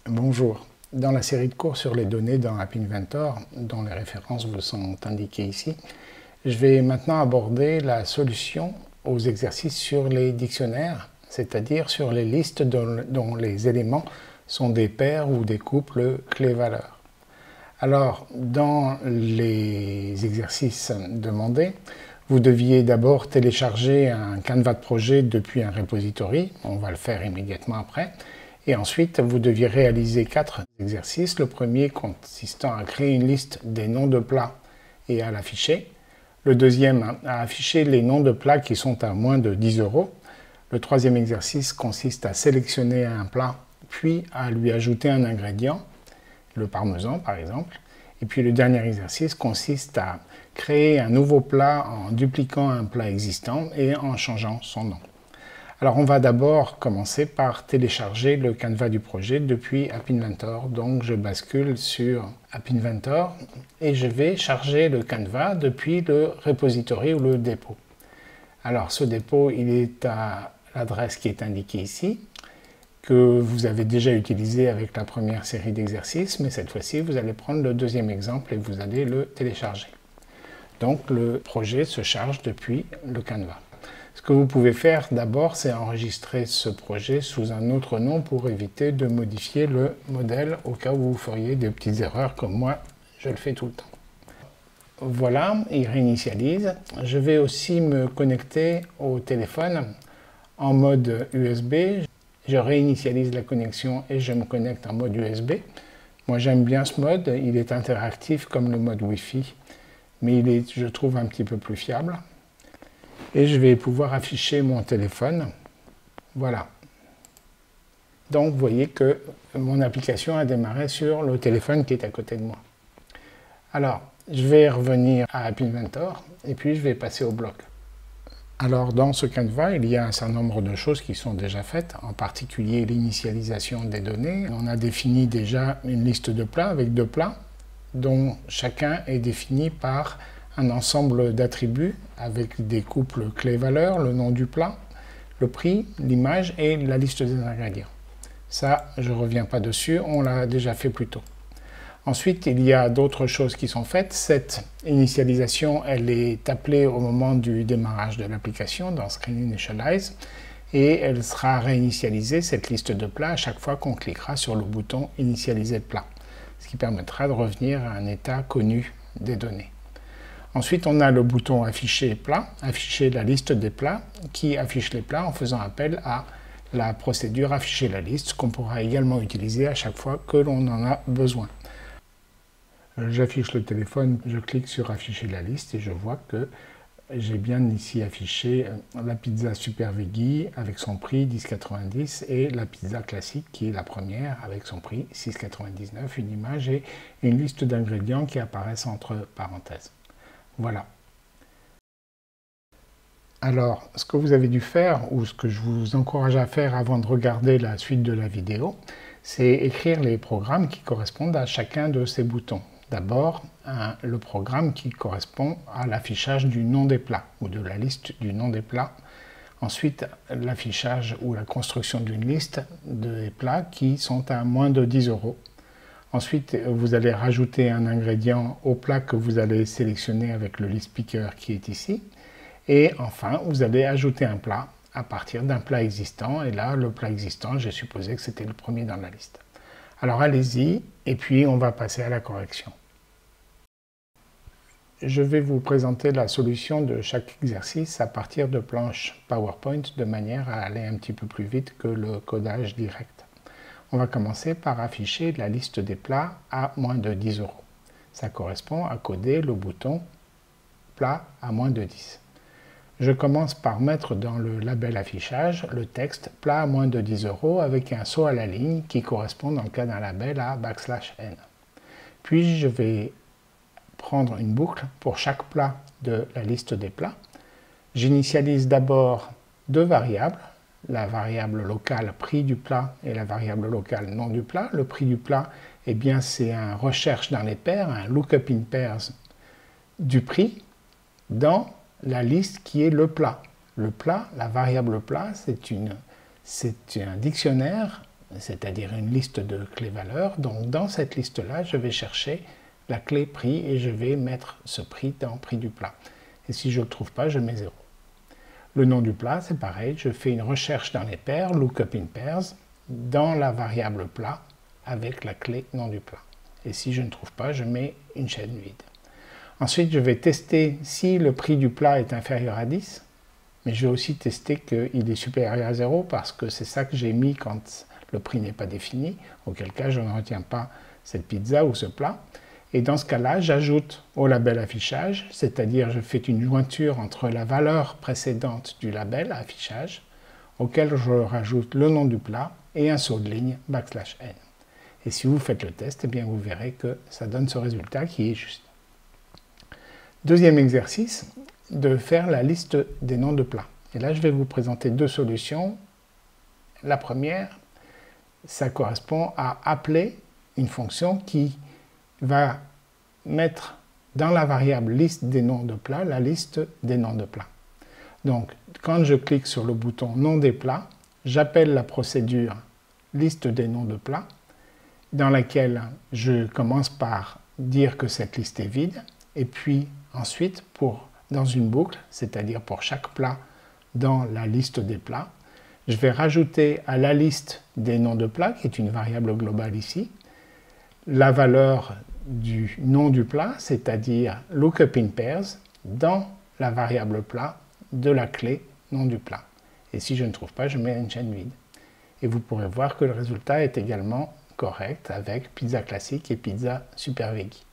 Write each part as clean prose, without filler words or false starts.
Bonjour. Dans la série de cours sur les données dans App Inventor, dont les références vous sont indiquées ici, je vais maintenant aborder la solution aux exercices sur les dictionnaires, c'est-à-dire sur les listes dont les éléments sont des paires ou des couples clés-valeurs. Alors, dans les exercices demandés, vous deviez d'abord télécharger un Canva de projet depuis un repository, on va le faire immédiatement après, et ensuite vous deviez réaliser 4 exercices, le premier consistant à créer une liste des noms de plats et à l'afficher, le deuxième à afficher les noms de plats qui sont à moins de 10 €, le troisième exercice consiste à sélectionner un plat puis à lui ajouter un ingrédient, le parmesan par exemple. Et puis le dernier exercice consiste à créer un nouveau plat en dupliquant un plat existant et en changeant son nom. Alors on va d'abord commencer par télécharger le Canva du projet depuis App Inventor. Donc je bascule sur App Inventor et je vais charger le Canva depuis le repository ou le dépôt. Alors ce dépôt, il est à l'adresse qui est indiquée ici, que vous avez déjà utilisé avec la première série d'exercices, mais cette fois-ci, vous allez prendre le deuxième exemple et vous allez le télécharger. Donc, le projet se charge depuis le Canva. Ce que vous pouvez faire d'abord, c'est enregistrer ce projet sous un autre nom pour éviter de modifier le modèle au cas où vous feriez des petites erreurs comme moi, je le fais tout le temps. Voilà, il réinitialise. Je vais aussi me connecter au téléphone en mode USB. Je réinitialise la connexion et je me connecte en mode USB. Moi j'aime bien ce mode, il est interactif comme le mode Wi-Fi, mais il est, je trouve, un petit peu plus fiable. Et je vais pouvoir afficher mon téléphone. Voilà. Donc vous voyez que mon application a démarré sur le téléphone qui est à côté de moi. Alors, je vais revenir à App Inventor et puis je vais passer au bloc. Alors dans ce Canva, il y a un certain nombre de choses qui sont déjà faites, en particulier l'initialisation des données. On a défini déjà une liste de plats avec 2 plats, dont chacun est défini par un ensemble d'attributs avec des couples clés-valeurs, le nom du plat, le prix, l'image et la liste des ingrédients. Ça, je ne reviens pas dessus, on l'a déjà fait plus tôt. Ensuite, il y a d'autres choses qui sont faites. Cette initialisation, elle est appelée au moment du démarrage de l'application dans Screen Initialize et elle sera réinitialisée, cette liste de plats, à chaque fois qu'on cliquera sur le bouton Initialiser le plat, ce qui permettra de revenir à un état connu des données. Ensuite, on a le bouton Afficher plat, afficher la liste des plats, qui affiche les plats en faisant appel à la procédure Afficher la liste, qu'on pourra également utiliser à chaque fois que l'on en a besoin. J'affiche le téléphone, je clique sur afficher la liste et je vois que j'ai bien ici affiché la pizza Super Veggie avec son prix 10,90 et la pizza classique qui est la première avec son prix 6,99, une image et une liste d'ingrédients qui apparaissent entre parenthèses. Voilà. Alors, ce que vous avez dû faire, ou ce que je vous encourage à faire avant de regarder la suite de la vidéo, c'est écrire les programmes qui correspondent à chacun de ces boutons. D'abord, le programme qui correspond à l'affichage du nom des plats ou de la liste du nom des plats. Ensuite, l'affichage ou la construction d'une liste des plats qui sont à moins de 10 €. Ensuite, vous allez rajouter un ingrédient au plat que vous allez sélectionner avec le list picker qui est ici. Et enfin, vous allez ajouter un plat à partir d'un plat existant. Et là, le plat existant, j'ai supposé que c'était le premier dans la liste. Alors allez-y, et puis on va passer à la correction. Je vais vous présenter la solution de chaque exercice à partir de planches PowerPoint de manière à aller un petit peu plus vite que le codage direct. On va commencer par afficher la liste des plats à moins de 10 €. Ça correspond à coder le bouton plat à moins de 10. Je commence par mettre dans le label affichage le texte plat à moins de 10 € avec un saut à la ligne qui correspond dans le cas d'un label à \n. Puis je vais prendre une boucle pour chaque plat de la liste des plats. J'initialise d'abord 2 variables, la variable locale prix du plat et la variable locale nom du plat. Le prix du plat, eh bien, c'est un recherche dans les paires, un lookup in pairs du prix dans la liste qui est le plat. Le plat, la variable plat, c'est un dictionnaire c'est-à-dire une liste de clés valeurs. Donc dans cette liste-là, je vais chercher la clé prix et je vais mettre ce prix dans prix du plat. Et si je ne le trouve pas, je mets 0. Le nom du plat, c'est pareil, je fais une recherche dans les paires, lookup in pairs, dans la variable plat avec la clé nom du plat. Et si je ne trouve pas, je mets une chaîne vide. Ensuite, je vais tester si le prix du plat est inférieur à 10, mais je vais aussi tester qu'il est supérieur à 0 parce que c'est ça que j'ai mis quand le prix n'est pas défini, auquel cas je ne retiens pas cette pizza ou ce plat. Et dans ce cas-là, j'ajoute au label affichage, c'est-à-dire je fais une jointure entre la valeur précédente du label affichage, auquel je rajoute le nom du plat et un saut de ligne \n. Et si vous faites le test, eh bien vous verrez que ça donne ce résultat qui est juste. Deuxième exercice, de faire la liste des noms de plats. Et là, je vais vous présenter deux solutions. La première, ça correspond à appeler une fonction qui va mettre dans la variable liste des noms de plats la liste des noms de plats. Donc, quand je clique sur le bouton nom des plats, j'appelle la procédure liste des noms de plats, dans laquelle je commence par dire que cette liste est vide, et puis ensuite, dans une boucle, c'est-à-dire pour chaque plat dans la liste des plats, je vais rajouter à la liste des noms de plats, qui est une variable globale ici, la valeur du nom du plat, c'est-à-dire lookup in pairs, dans la variable plat de la clé nom du plat. Et si je ne trouve pas, je mets une chaîne vide. Et vous pourrez voir que le résultat est également correct avec pizza classique et pizza super veggie.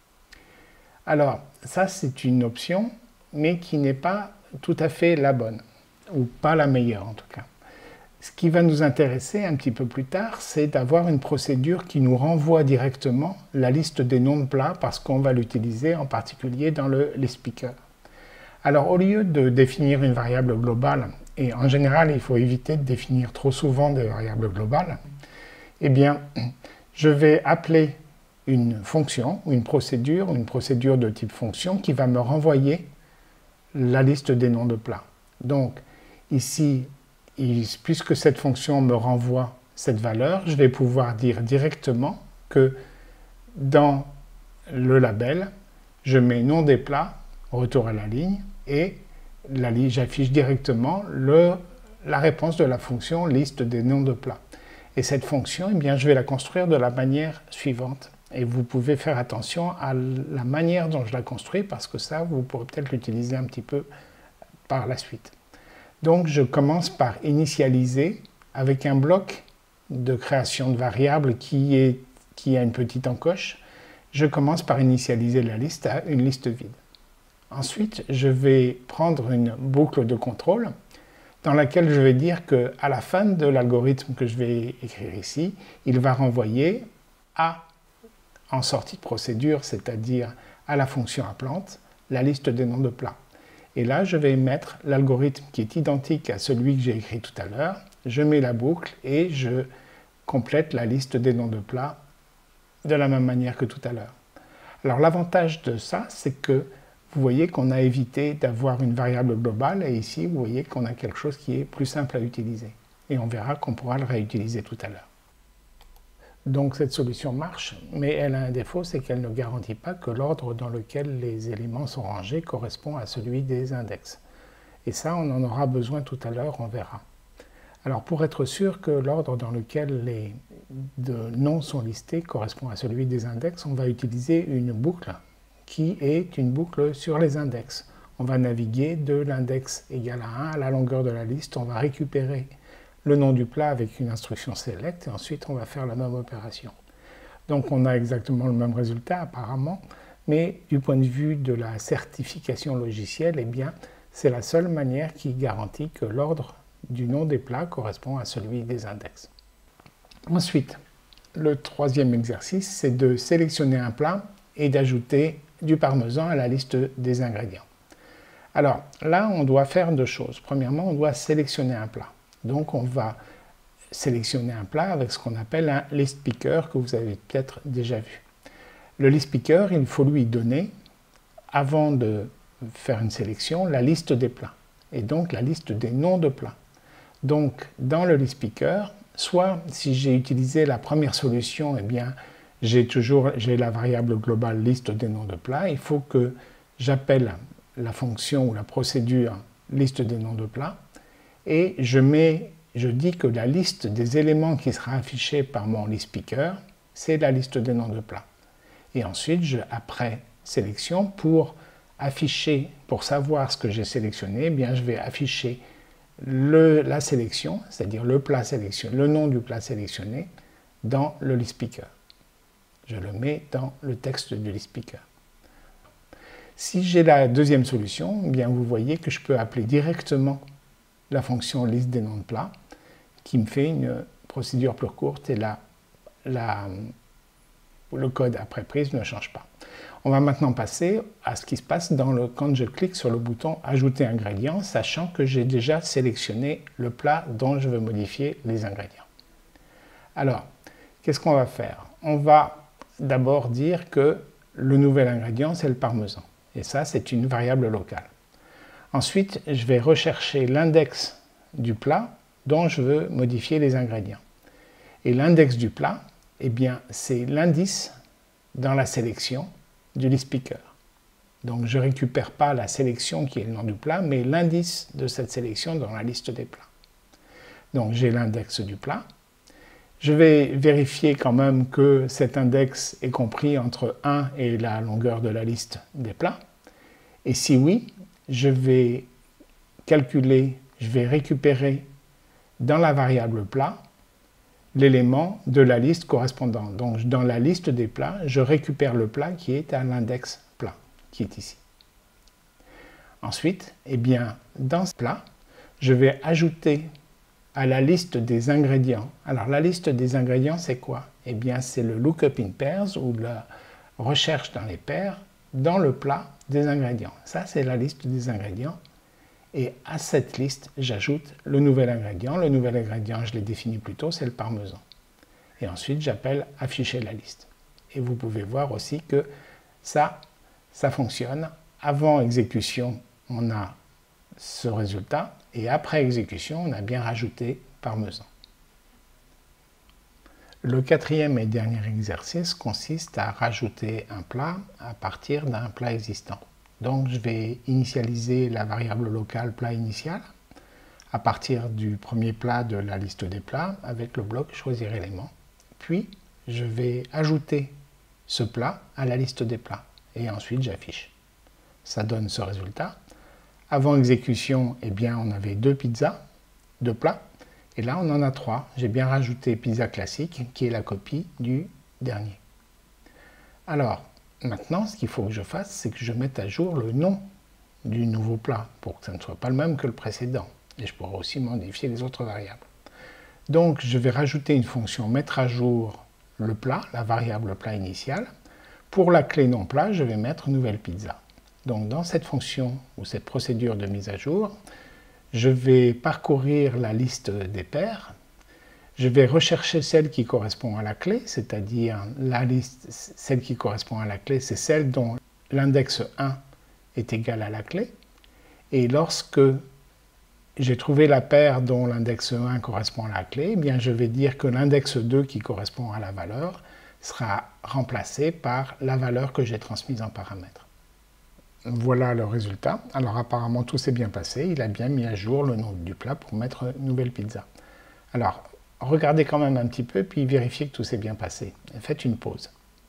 Alors, ça c'est une option, mais qui n'est pas tout à fait la bonne, ou pas la meilleure en tout cas. Ce qui va nous intéresser un petit peu plus tard, c'est d'avoir une procédure qui nous renvoie directement la liste des noms de plats parce qu'on va l'utiliser en particulier dans le list picker. Alors au lieu de définir une variable globale, et en général il faut éviter de définir trop souvent des variables globales, eh bien je vais appeler une fonction ou une procédure de type fonction qui va me renvoyer la liste des noms de plats. Donc ici, puisque cette fonction me renvoie cette valeur, je vais pouvoir dire directement que dans le label, je mets nom des plats, retour à la ligne, et j'affiche directement la réponse de la fonction liste des noms de plats. Et cette fonction, eh bien, je vais la construire de la manière suivante. Et vous pouvez faire attention à la manière dont je la construis, parce que ça, vous pourrez peut-être l'utiliser un petit peu par la suite. Donc je commence par initialiser avec un bloc de création de variables qui a une petite encoche. Je commence par initialiser la liste à une liste vide. Ensuite, je vais prendre une boucle de contrôle dans laquelle je vais dire qu'à la fin de l'algorithme que je vais écrire ici, il va renvoyer en sortie de procédure, c'est-à-dire à la fonction appelante, la liste des noms de plats. Et là, je vais mettre l'algorithme qui est identique à celui que j'ai écrit tout à l'heure. Je mets la boucle et je complète la liste des noms de plats de la même manière que tout à l'heure. Alors l'avantage de ça, c'est que vous voyez qu'on a évité d'avoir une variable globale et ici, vous voyez qu'on a quelque chose qui est plus simple à utiliser. Et on verra qu'on pourra le réutiliser tout à l'heure. Donc cette solution marche, mais elle a un défaut, c'est qu'elle ne garantit pas que l'ordre dans lequel les éléments sont rangés correspond à celui des index. Et ça, on en aura besoin tout à l'heure, on verra. Alors pour être sûr que l'ordre dans lequel les noms sont listés correspond à celui des index, on va utiliser une boucle qui est une boucle sur les index. On va naviguer de l'index égal à 1 à la longueur de la liste, on va récupérer le nom du plat avec une instruction select, et ensuite on va faire la même opération. Donc on a exactement le même résultat apparemment, mais du point de vue de la certification logicielle, eh bien, c'est la seule manière qui garantit que l'ordre du nom des plats correspond à celui des index. Ensuite, le troisième exercice, c'est de sélectionner un plat et d'ajouter du parmesan à la liste des ingrédients. Alors là, on doit faire deux choses. Premièrement, on doit sélectionner un plat. Donc on va sélectionner un plat avec ce qu'on appelle un list picker que vous avez peut-être déjà vu. Le list picker, il faut lui donner, avant de faire une sélection, la liste des plats et donc la liste des noms de plats. Donc dans le list picker, Soit, si j'ai utilisé la première solution, eh bien, j'ai la variable globale liste des noms de plats. Il faut que j'appelle la fonction ou la procédure liste des noms de plats et je dis que la liste des éléments qui sera affichée par mon list picker, c'est la liste des noms de plats. Et ensuite, après sélection, pour savoir ce que j'ai sélectionné, eh bien, je vais afficher la sélection, c'est-à-dire le nom du plat sélectionné, dans le list picker. Je le mets dans le texte du list picker. Si j'ai la deuxième solution, eh bien, vous voyez que je peux appeler directement la fonction liste des noms de plats, qui me fait une procédure plus courte et le code après prise ne change pas. On va maintenant passer à ce qui se passe quand je clique sur le bouton « Ajouter ingrédients », sachant que j'ai déjà sélectionné le plat dont je veux modifier les ingrédients. Alors, qu'est-ce qu'on va faire? On va d'abord dire que le nouvel ingrédient, c'est le parmesan. Et ça, c'est une variable locale. Ensuite, je vais rechercher l'index du plat dont je veux modifier les ingrédients. Et l'index du plat, eh bien, c'est l'indice dans la sélection du list picker. Donc je ne récupère pas la sélection qui est le nom du plat, mais l'indice de cette sélection dans la liste des plats. Donc j'ai l'index du plat. Je vais vérifier quand même que cet index est compris entre 1 et la longueur de la liste des plats. Et si oui, je vais récupérer dans la variable plat l'élément de la liste correspondante. Donc dans la liste des plats, je récupère le plat qui est à l'index plat, qui est ici. Ensuite, eh bien, dans ce plat, je vais ajouter à la liste des ingrédients. Alors la liste des ingrédients, c'est quoi? Eh bien, c'est le lookup in pairs ou la recherche dans les paires dans le plat des ingrédients. Ça, c'est la liste des ingrédients. Et à cette liste, j'ajoute le nouvel ingrédient. Le nouvel ingrédient, je l'ai défini plus tôt, c'est le parmesan. Et ensuite, j'appelle afficher la liste. Et vous pouvez voir aussi que ça fonctionne. Avant exécution, on a ce résultat. Et après exécution, on a bien rajouté parmesan. Le quatrième et dernier exercice consiste à rajouter un plat à partir d'un plat existant. Donc je vais initialiser la variable locale plat initial à partir du premier plat de la liste des plats avec le bloc choisir élément. Puis je vais ajouter ce plat à la liste des plats et ensuite j'affiche. Ça donne ce résultat. Avant exécution, eh bien, on avait 2 pizzas, 2 plats, et là on en a 3. J'ai bien rajouté pizza classique qui est la copie du dernier. Alors, maintenant, ce qu'il faut que je fasse, c'est que je mette à jour le nom du nouveau plat pour que ça ne soit pas le même que le précédent. Et je pourrai aussi modifier les autres variables. Donc, je vais rajouter une fonction mettre à jour le plat, la variable plat initial. Pour la clé non plat, je vais mettre nouvelle pizza. Donc, dans cette fonction ou cette procédure de mise à jour, je vais parcourir la liste des paires. Je vais rechercher celle qui correspond à la clé, c'est-à-dire celle qui correspond à la clé, c'est celle dont l'index 1 est égal à la clé. Et lorsque j'ai trouvé la paire dont l'index 1 correspond à la clé, eh bien je vais dire que l'index 2 qui correspond à la valeur sera remplacé par la valeur que j'ai transmise en paramètre. Voilà le résultat. Alors apparemment tout s'est bien passé, il a bien mis à jour le nom du plat pour mettre nouvelle pizza. Alors, regardez quand même un petit peu, puis vérifiez que tout s'est bien passé. Faites une pause.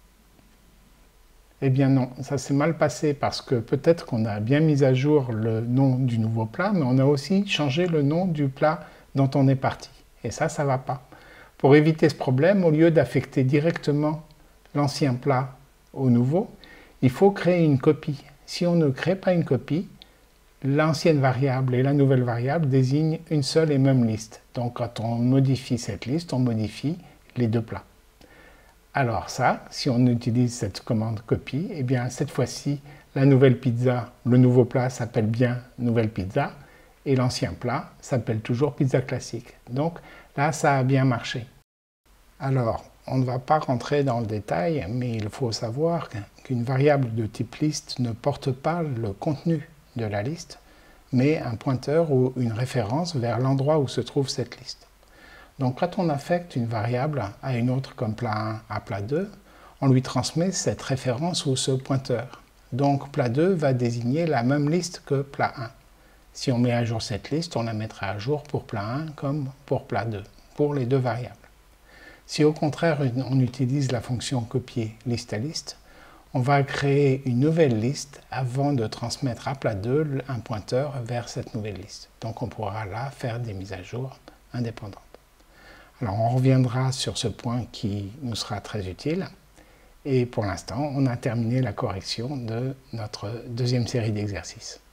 Eh bien non, ça s'est mal passé parce que peut-être qu'on a bien mis à jour le nom du nouveau plat, mais on a aussi changé le nom du plat dont on est parti. Et ça ne va pas. Pour éviter ce problème, au lieu d'affecter directement l'ancien plat au nouveau, il faut créer une copie. Si on ne crée pas une copie, l'ancienne variable et la nouvelle variable désignent une seule et même liste. Donc quand on modifie cette liste, on modifie les 2 plats. Alors ça, si on utilise cette commande copie, eh bien cette fois-ci, la nouvelle pizza, le nouveau plat s'appelle bien nouvelle pizza et l'ancien plat s'appelle toujours pizza classique. Donc là, ça a bien marché. Alors, on ne va pas rentrer dans le détail, mais il faut savoir qu'une variable de type liste ne porte pas le contenu de la liste, mais un pointeur ou une référence vers l'endroit où se trouve cette liste. Donc quand on affecte une variable à une autre comme plat 1 à plat 2, on lui transmet cette référence ou ce pointeur. Donc plat 2 va désigner la même liste que plat 1. Si on met à jour cette liste, on la mettra à jour pour plat 1 comme pour plat 2, pour les deux variables. Si au contraire on utilise la fonction copier liste à liste, on va créer une nouvelle liste avant de transmettre à plat 2 un pointeur vers cette nouvelle liste. Donc on pourra là faire des mises à jour indépendantes. Alors on reviendra sur ce point qui nous sera très utile. Et pour l'instant, on a terminé la correction de notre deuxième série d'exercices.